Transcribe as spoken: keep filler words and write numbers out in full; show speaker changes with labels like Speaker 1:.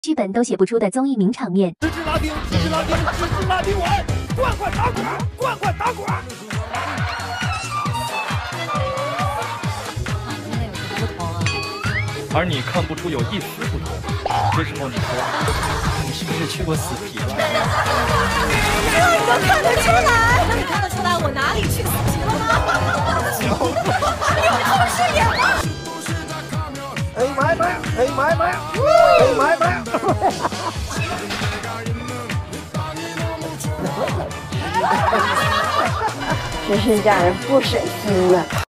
Speaker 1: 剧本都写不出的综艺名场面。
Speaker 2: 直直拉丁，直直拉丁，直直拉丁丸，罐罐打滚，罐罐打滚。
Speaker 3: 而你看不出有一丝不同，这时候你说，你是不是去过死皮了？
Speaker 4: 这你都看得出来？你看得出来我哪里去死皮了吗？有透视眼吗？
Speaker 2: 哎呀妈呀妈呀！哎呀妈呀妈呀！哎呀妈呀妈呀！
Speaker 5: 真是让人不忍心啊！